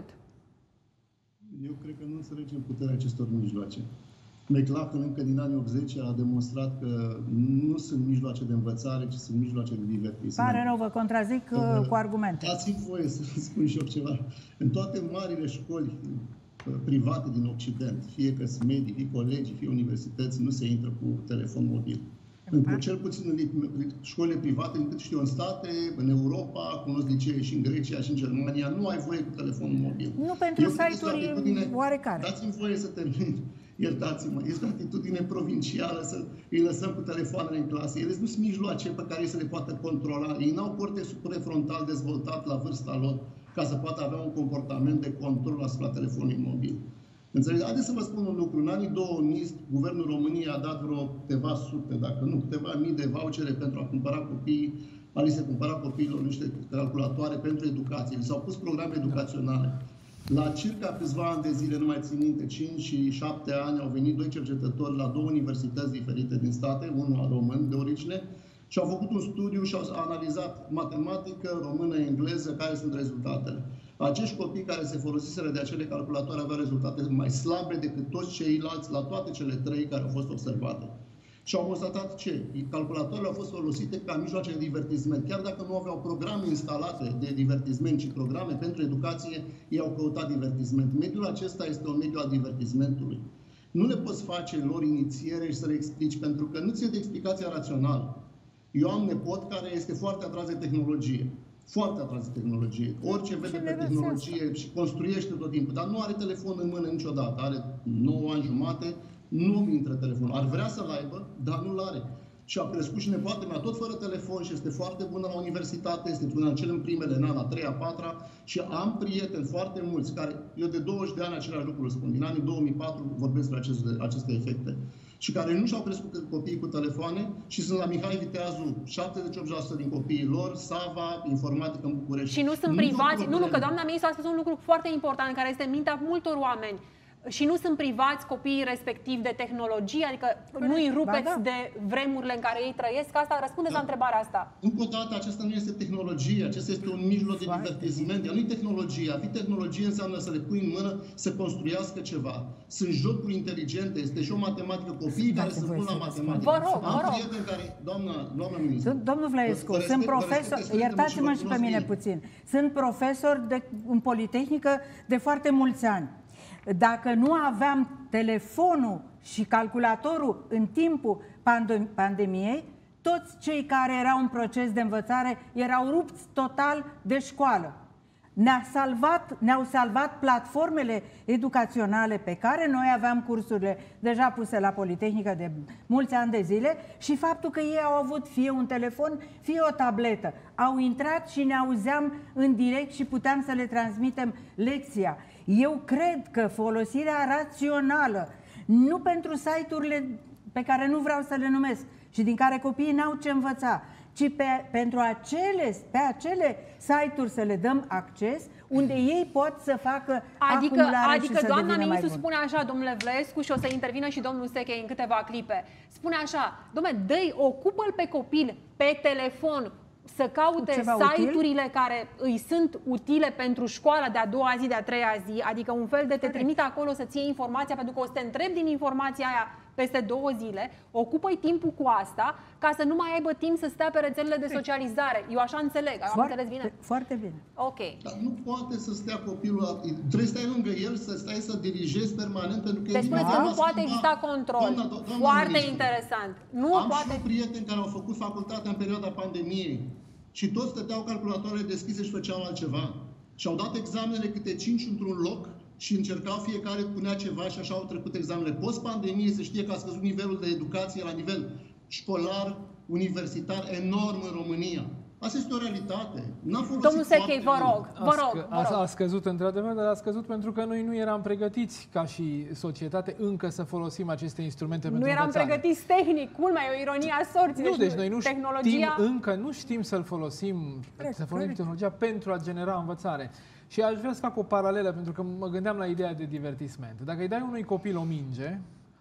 Eu cred că nu înțelegem puterea acestor mijloace. McLaughlin încă din anii optzeci a demonstrat că nu sunt mijloace de învățare, ci sunt mijloace de divertisment. Pare rău, vă contrazic uh, cu argumente. Dați-mi voie să spun și eu ceva. În toate marile școli private din Occident, fie că sunt medii, fie colegi, fie universități, nu se intră cu telefon mobil. În, cel puțin în școlile private, din cât știu în state, în Europa, cunosc licee și în Grecia și în Germania, nu ai voie cu telefonul mobil. Nu pentru site-uri oarecare. Dați-mi voie să termin. Iertați-mă, este o atitudine provincială să îi lăsăm cu telefoanele în clasă. Ele nu sunt mijloace pe care să le poată controla. Ei n-au cortex prefrontal dezvoltat la vârsta lor ca să poată avea un comportament de control asupra telefonului mobil. Înțeleg? Haideți să vă spun un lucru. În anii două mii, Guvernul României a dat vreo câteva sute, dacă nu câteva mii de vouchere pentru a cumpăra copiii, a li se cumpăra copiilor niște calculatoare pentru educație. Li s-au pus programe educaționale. La circa câțiva ani de zile, nu mai țin minte, cinci și șapte ani, au venit doi cercetători la două universități diferite din state, unul român de origine, și au făcut un studiu și au analizat matematică, română, engleză, care sunt rezultatele. Acești copii care se folosiseră de acele calculatoare aveau rezultate mai slabe decât toți ceilalți la toate cele trei care au fost observate. Și au constatat ce? Calculatoarele au fost folosite ca mijloace de divertisment. Chiar dacă nu aveau programe instalate de divertisment, ci programe pentru educație, ei au căutat divertisment. Mediul acesta este un mediu al divertismentului. Nu le poți face lor inițiere și să le explici, pentru că nu ți-e de explicația rațională. Eu am nepot care este foarte atras de tehnologie. Foarte atras de tehnologie. Orice vede pe tehnologie și construiește tot timpul, dar nu are telefon în mână niciodată. Are nouă ani jumate, nu intră telefonul. Ar vrea să-l aibă, dar nu-l are. Și a crescut și nepoată mea tot fără telefon și este foarte bună la universitate, este una în cele în primele, în an, a treia, a patra, și am prieteni foarte mulți care, eu de douăzeci de ani același lucru spun, din anii două mii patru vorbesc despre aceste, aceste efecte, și care nu și-au crescut copiii cu telefoane și sunt la Mihai Viteazu, șaptezeci și opt la sută din copiii lor, Sava, informatică în București. Și nu sunt nu privați, nu, nu, că doamna ministru a spus un lucru foarte important, care este în mintea multor oameni. Și nu sunt privați copiii respectiv de tehnologie, adică nu îi rupeți ba, da. de vremurile în care ei trăiesc? Asta răspundeți da. la întrebarea asta. Încă o dată, acesta nu este tehnologie, acesta este un mijloc de divertisment. Ea nu e tehnologie. A fi tehnologie înseamnă să le pui în mână să construiască ceva. Sunt jocuri inteligente, este și o matematică, copiii care sunt buni la matematică. Vă rog, vă rog. Care, doamna, doamna ministru, Domnul Vlăescu, sunt profesor, iertați-mă și pe mine puțin, sunt profesor de, în Politehnică de foarte mulți ani. Dacă nu aveam telefonul și calculatorul în timpul pandemiei, toți cei care erau în proces de învățare erau rupți total de școală. Ne-a salvat, ne-au salvat platformele educaționale pe care noi aveam cursurile deja puse la Politehnică de mulți ani de zile și faptul că ei au avut fie un telefon, fie o tabletă. Au intrat și ne auzeam în direct și puteam să le transmitem lecția. Eu cred că folosirea rațională, nu pentru site-urile pe care nu vreau să le numesc și din care copiii n-au ce învăța, ci pe, pentru acele, pe acele site-uri să le dăm acces unde ei pot să facă adică, acumulare adică și să doamna ministru mai spune așa, domnule Vlăescu, și o să intervină și domnul Seche în câteva clipe. Spune așa, dom'le, dă-i, ocupă-l pe copil pe telefon, să caute site-urile util? care îi sunt utile pentru școala de a doua zi, de a treia zi, adică un fel de te trimite acolo să-ți iei informația, pentru că o să te întrebi din informația aia peste două zile, ocupă-i timpul cu asta, ca să nu mai aibă timp să stea pe rețelele de socializare. Eu așa înțeleg, am foarte, înțeles bine? Foarte bine. Ok. Dar nu poate să stea copilul, trebuie să stai lângă el, să stai să dirigezi permanent, pentru că... Deci spuneți că nu poate exista control. Doamna, doamna Foarte ministru, interesant. Nu am poate... și prieteni care au făcut facultatea în perioada pandemiei și toți stăteau calculatoarele deschise și făceau altceva. Și au dat examenele câte cinci într-un loc și încercau, fiecare punea ceva și așa au trecut examenele. Post-pandemie se știe că a scăzut nivelul de educație la nivel școlar, universitar, enorm în România. Asta este o realitate. N-a folosit. Domnul Sechei, vă rog, vă rog, vă rog. A scăzut într-adevăr, dar a scăzut pentru că noi nu eram pregătiți ca și societate încă să folosim aceste instrumente pentru învățare. Nu eram pregătiți tehnic, culmea, e o ironie a sorții. Nu, deci noi nu tehnologia... știm, încă nu știm să-l folosim, să folosim tehnologia pentru a genera învățare. Și aș vrea să fac o paralelă, pentru că mă gândeam la ideea de divertisment. Dacă îi dai unui copil o minge,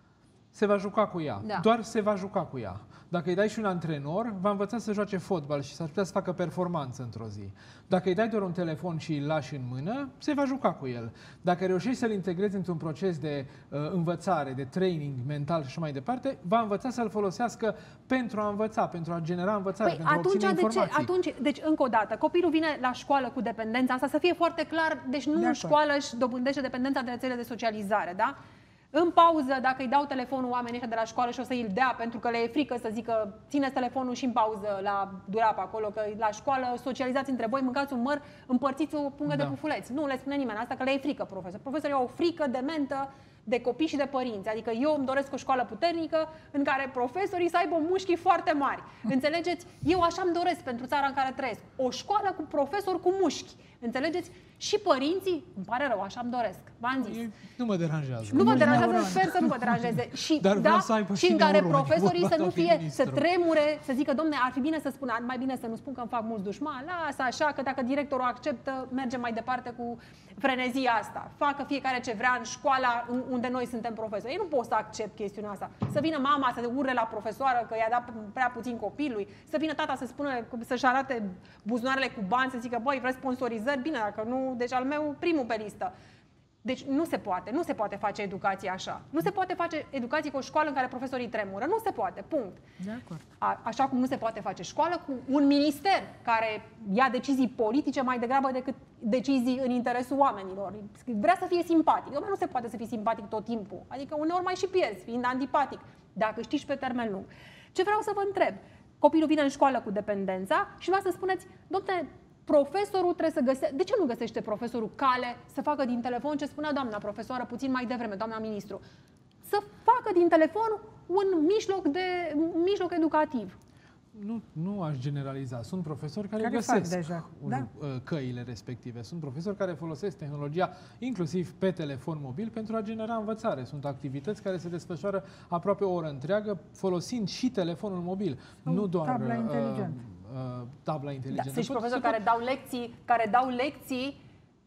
se va juca cu ea. Da. Doar se va juca cu ea. Dacă îi dai și un antrenor, va învăța să joace fotbal și s-ar putea să facă performanță într-o zi. Dacă îi dai doar un telefon și îl lași în mână, se va juca cu el. Dacă reușești să-l integrezi într-un proces de uh, învățare, de training mental și așa mai departe, va învăța să-l folosească pentru a învăța, pentru a genera învățare, păi, pentru a obține de informații. Ce? Atunci, deci, încă o dată, copilul vine la școală cu dependența asta, să fie foarte clar, deci nu în școală își dobândește dependența de rețele de socializare, da? În pauză, dacă îi dau telefonul oamenii ăștia de la școală și o să îi dea, pentru că le e frică să zică țineți telefonul și în pauză la durapa acolo, că la școală socializați între voi, mâncați un măr, împărțiți o pungă da. de pufuleți. Nu le spune nimeni asta, că le e frică profesor. Profesorii au o frică dementă de copii și de părinți. Adică eu îmi doresc o școală puternică în care profesorii să aibă mușchii foarte mari. Înțelegeți? Eu așa îmi doresc pentru țara în care trăiesc. O școală cu profesori cu mușchi. Înțelegeți? Și părinții, îmi pare rău, așa îmi doresc. V-am zis. Nu mă deranjează. Nu vă deranjează, sper să nu vă deranjeze. Și, Dar da, să aibă și și în care neuroni, profesorii să nu fie, ministru. să tremure, să zică, domne, ar fi bine să spună, mai bine să nu spun că îmi fac mulți dușmani, lasă așa, că dacă directorul acceptă, mergem mai departe cu frenezia asta. Facă fiecare ce vrea în școala unde noi suntem profesori. Eu nu pot să accept chestiunea asta. Să vină mama să urle la profesoară că i-a dat prea puțin copilului, să vină tata să spună, să-și arate buzunarele cu bani, să zică, băi, vreți sponsorizări? Bine, dacă nu, deci al meu primul pe listă. Deci nu se poate, nu se poate face educație așa. Nu se poate face educație cu o școală în care profesorii tremură. Nu se poate, punct. De acord. A, așa cum nu se poate face școală cu un minister care ia decizii politice mai degrabă decât decizii în interesul oamenilor. Vrea să fie simpatic. Dom'le, nu se poate să fii simpatic tot timpul. Adică uneori mai și pierzi, fiind antipatic, dacă știi pe termen lung. Ce vreau să vă întreb? Copilul vine în școală cu dependența și vreau să spuneți, dom'le, profesorul trebuie să găsească... De ce nu găsește profesorul cale să facă din telefon ce spunea doamna profesoară puțin mai devreme, doamna ministru? Să facă din telefon un mijloc, de, un mijloc educativ. Nu, nu aș generaliza. Sunt profesori care, care găsesc deja. un, Da. căile respective. Sunt profesori care folosesc tehnologia, inclusiv pe telefon mobil, pentru a genera învățare. Sunt activități care se desfășoară aproape o oră întreagă, folosind și telefonul mobil. Sau nu doar tabla inteligentă. Uh, tabla inteligentă. Da, sunt și profesori care dau lecții, care dau lecții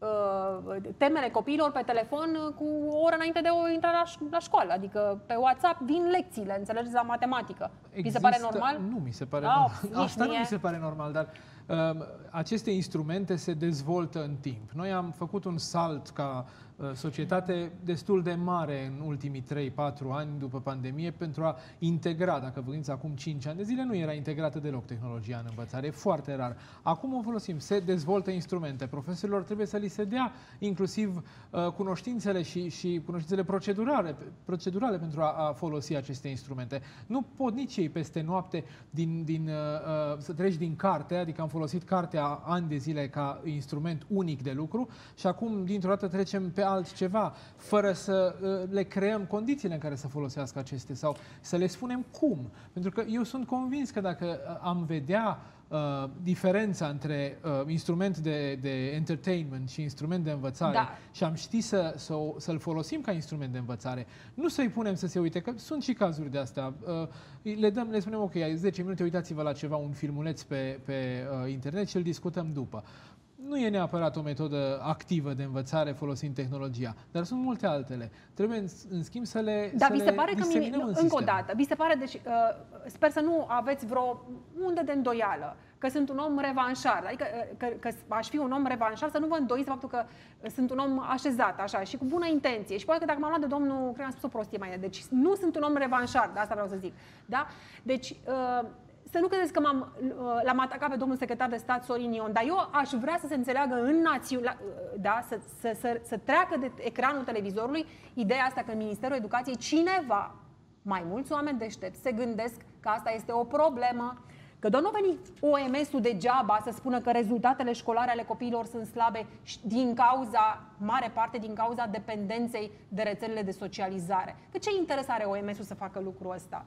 uh, temele copiilor pe telefon cu o oră înainte de o intrare la, la școală. Adică pe WhatsApp vin lecțiile, înțelegeți, la matematică. Există, mi se pare normal? Nu mi se pare oh, normal. Asta nu mi se pare normal, dar uh, aceste instrumente se dezvoltă în timp. Noi am făcut un salt ca uh, societate destul de mare în ultimii trei patru ani după pandemie pentru a integra, dacă vă gândiți acum cinci ani de zile, nu era integrată deloc tehnologia în învățare, e foarte rar. Acum o folosim, se dezvoltă instrumente. Profesorilor trebuie să li se dea inclusiv uh, cunoștințele și, și cunoștințele procedurale, procedurale pentru a, a folosi aceste instrumente. Nu pot nici ei peste noapte din, din, uh, să treci din carte, adică am folosit cartea ani de zile ca instrument unic de lucru și acum dintr-o dată trecem pe altceva, fără să uh, le creăm condițiile în care să folosească aceste sau să le spunem cum. Pentru că eu sunt convins că dacă am vedea Uh, diferența între uh, instrument de, de entertainment și instrument de învățare da. și am ști să, să, să-l folosim ca instrument de învățare, nu să-i punem să se uite, că sunt și cazuri de astea. Uh, le, dăm, le spunem, ok, ai zece minute, uitați-vă la ceva, un filmuleț pe, pe uh, internet și îl discutăm după. Nu e neapărat o metodă activă de învățare folosind tehnologia, dar sunt multe altele. Trebuie, în, în schimb, să le Da, să vi se pare că, în încă o dată, vi se pare, deci, uh, sper să nu aveți vreo undă de îndoială. că sunt un om revanșar, adică că, că aș fi un om revanșar, să nu vă îndoiți faptul că sunt un om așezat, așa, și cu bună intenție. Și poate că dacă m-am luat de domnul, cred că am spus o prostie mai înainte, deci nu sunt un om revanșar, de asta vreau să zic. Da? Deci, să nu credeți că m-am, l-am atacat pe domnul secretar de stat Sorin Ion, dar eu aș vrea să se înțeleagă în națiune, da, să, să, să, să treacă de ecranul televizorului ideea asta că în Ministerul Educației cineva, mai mulți oameni deștepți, se gândesc că asta este o problemă, că doar nu a venit O M S-ul degeaba să spună că rezultatele școlare ale copiilor sunt slabe din cauza, mare parte din cauza dependenței de rețelele de socializare. Că ce interes are O M S-ul să facă lucrul ăsta?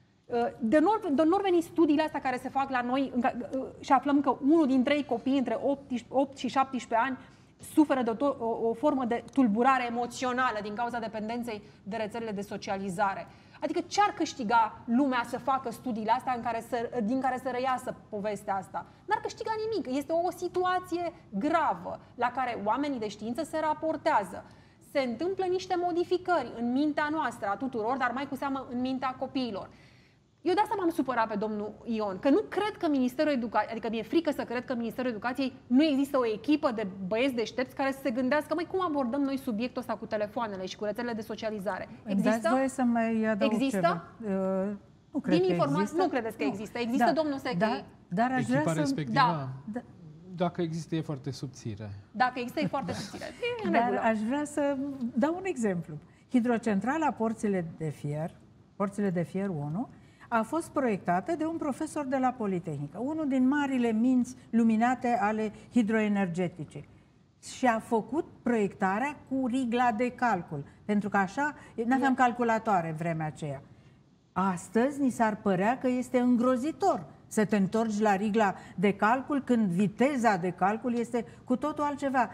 De nu ori veni studiile astea care se fac la noi și aflăm că unul din trei copii între opt și șaptesprezece ani suferă de o, o, o formă de tulburare emoțională din cauza dependenței de rețelele de socializare. Adică ce ar câștiga lumea să facă studiile astea în care să, din care să reiasă povestea asta? N-ar câștiga nimic. Este o situație gravă la care oamenii de știință se raportează. Se întâmplă niște modificări în mintea noastră a tuturor, dar mai cu seamă în mintea copiilor. Eu de asta m-am supărat pe domnul Ion, că nu cred că Ministerul Educației, adică mi-e frică să cred că Ministerul Educației nu există o echipă de băieți deștepți care să se gândească, măi, cum abordăm noi subiectul ăsta cu telefoanele și cu rețelele de socializare? Există? Dați voie să mai adaug există? Ceva. Uh, nu cred Din că informații, există. nu credeți că nu. există. Există, da, domnul Sechei? Da, dar aș Echipa vrea să... respectivă, Da. Da. dacă există, e foarte subțire. Dacă există, e foarte subțire. E în Dar regulă. aș vrea să dau un exemplu. Hidrocentrala Porțile de Fier, Porțile de Fier unu, a fost proiectată de un profesor de la Politehnică, unul din marile minți luminate ale hidroenergetice. Și a făcut proiectarea cu rigla de calcul, pentru că așa, nu aveam calculatoare vremea aceea. Astăzi ni s-ar părea că este îngrozitor să te întorci la rigla de calcul când viteza de calcul este cu totul altceva.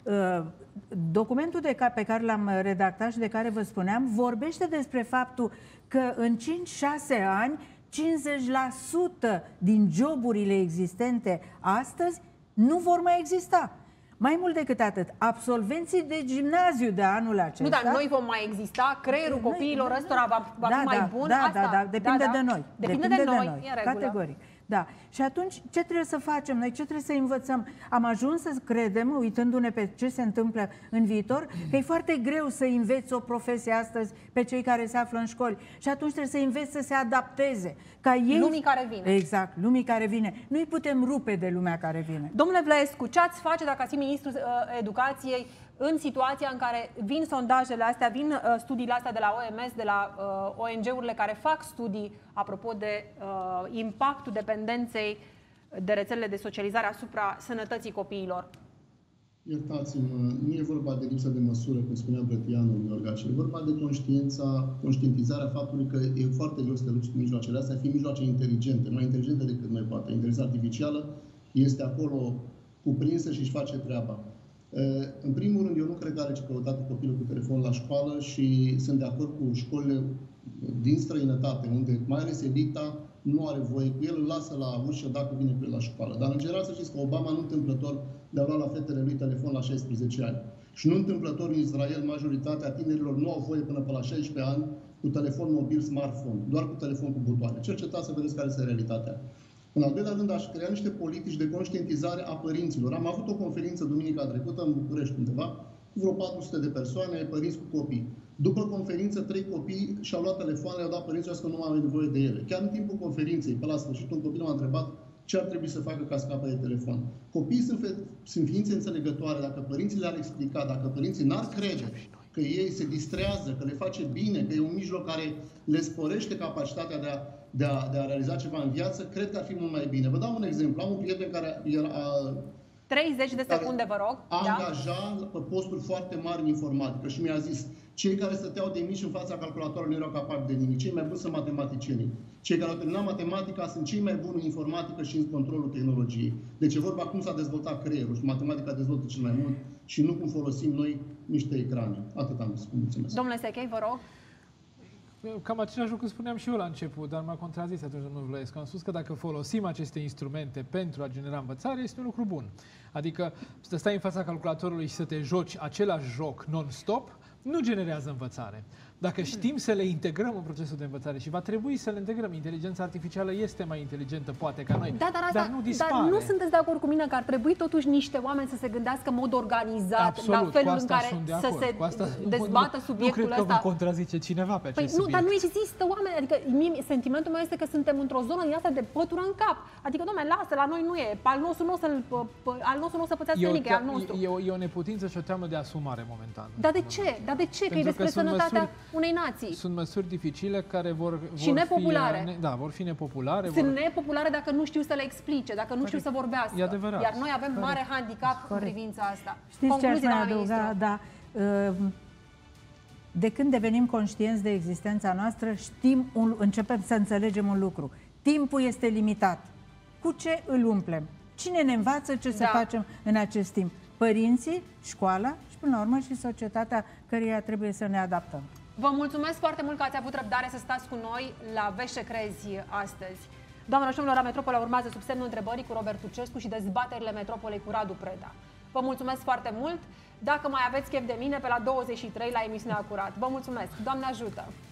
Documentul de ca, pe care l-am redactat și de care vă spuneam vorbește despre faptul că în cinci șase ani cincizeci la sută din joburile existente astăzi nu vor mai exista. Mai mult decât atât, absolvenții de gimnaziu de anul acesta... Nu, dar noi vom mai exista, creierul Noi- copiilor ăstora va, va da, fi mai da, bun? Da, asta? da, da, depinde da, da. de noi. Depinde, depinde de, de noi, noi. E în regulă. Categoric. Da. Și atunci, ce trebuie să facem noi? Ce trebuie să învățăm? Am ajuns să credem, uitându-ne pe ce se întâmplă în viitor, că e foarte greu să înveți o profesie astăzi pe cei care se află în școli. Și atunci trebuie să înveți să se adapteze. Ca ei... Lumii care vine. Exact, lumii care vine. Nu îi putem rupe de lumea care vine. Domnule Vlăescu, ce ați face dacă ați fi ministrul uh, educației în situația în care vin sondajele astea, vin uh, studiile astea de la O M S, de la uh, O N G-urile care fac studii apropo de uh, impactul dependenței de rețelele de socializare asupra sănătății copiilor? Iertați-mă, nu e vorba de lipsă de măsură, cum spunea Brătianu Gheorghe, e vorba de conștiința, conștientizarea faptului că e foarte greu să te duci cu mijloacele astea, fi mijloace inteligente, mai inteligente decât noi poate. Inteligența artificială este acolo cuprinsă și își face treaba. În primul rând, eu nu cred că are ce căuta cu copilul cu telefon la școală și sunt de acord cu școlile din străinătate, unde mai ales elita nu are voie cu el, îl lasă la ușă dacă vine cu el la școală. Dar în general să știți că Obama nu întâmplător de-a luat la fetele lui telefon la șaisprezece ani. Și nu întâmplător în Israel, majoritatea tinerilor nu au voie până pe la șaisprezece ani cu telefon mobil, smartphone, doar cu telefon cu butoane. Cercetați să vedeți care este realitatea. În al doilea rând, aș crea niște politici de conștientizare a părinților. Am avut o conferință duminica trecută în București undeva, cu vreo patru sute de persoane, părinți cu copii. După conferință, trei copii și-au luat telefoanele, au dat părinții că nu mai au nevoie de ele. Chiar în timpul conferinței, pe la sfârșit, un copil m-a întrebat ce ar trebui să facă ca să scape de telefon. Copiii sunt, sunt ființe înțelegătoare. Dacă părinții le-ar explica, dacă părinții n-ar crede că ei se distrează, că le face bine, că e un mijloc care le sporește capacitatea de a, de a, de a realiza ceva în viață, cred că ar fi mult mai bine. Vă dau un exemplu. Am un prieten care era... treizeci de secunde, vă rog. A da? angajat pe posturi foarte mari în informatică și mi-a zis cei care stăteau de mici în fața calculatorului nu erau capabili de nimic. Cei mai buni sunt matematicienii. Cei care au terminat matematica sunt cei mai buni în informatică și în controlul tehnologiei. Deci e vorba cum s-a dezvoltat creierul și matematica dezvoltă cel mai mult și nu cum folosim noi niște ecrane. Atât am spus. Mulțumesc. Domnule Sechei, vă rog. Cam același lucru spuneam și eu la început, dar m-a contrazis atunci domnul Vlăescu. Am spus că dacă folosim aceste instrumente pentru a genera învățare, este un lucru bun. Adică să stai în fața calculatorului și să te joci același joc non-stop, nu generează învățare. Dacă știm să le integrăm în procesul de învățare și va trebui să le integrăm, inteligența artificială este mai inteligentă, poate, ca noi, da, dar, asta, dar nu dispare. Dar nu sunteți de acord cu mine că ar trebui totuși niște oameni să se gândească în mod organizat, Absolut, la felul în care de să se asta, dezbată nu, subiectul ăsta. Nu cred că ăsta. vă contrazice cineva pe acest păi, subiect. Nu, dar nu există oameni, adică mie, sentimentul meu este că suntem într-o zonă din asta de pătură în cap. Adică, dom'le, lasă, la noi nu e, al nostru nu o să-l, al nostru nu o să pățească nici, al nostru. E o, e o neputință și o teamă de asumare momentan. Dar de ce? Dar de ce? Că e despre sănătatea unei nații. Sunt măsuri dificile care vor, și vor nepopulare. Fi, ne, da, vor fi nepopulare. Sunt vor... nepopulare dacă nu știu să le explice, dacă nu știu să vorbească. E adevărat. Iar noi avem Corect. mare handicap Corect. în privința asta. Știți ce aș Concluzii, mai doamna adăuga? ministru? Da, de când devenim conștienți de existența noastră, știm un, începem să înțelegem un lucru. Timpul este limitat. Cu ce îl umplem? Cine ne învață ce să Da. facem în acest timp? Părinții, școala și, până la urmă, și societatea căreia trebuie să ne adaptăm. Vă mulțumesc foarte mult că ați avut răbdare să stați cu noi la Vezi ce crezi astăzi. Doamnelor și domnilor, la Metropola urmează Sub semnul întrebării cu Robert Turcescu și dezbaterile Metropolei cu Radu Preda. Vă mulțumesc foarte mult. Dacă mai aveți chef de mine, pe la douăzeci și trei la emisiunea Curat. Vă mulțumesc. Doamne ajută!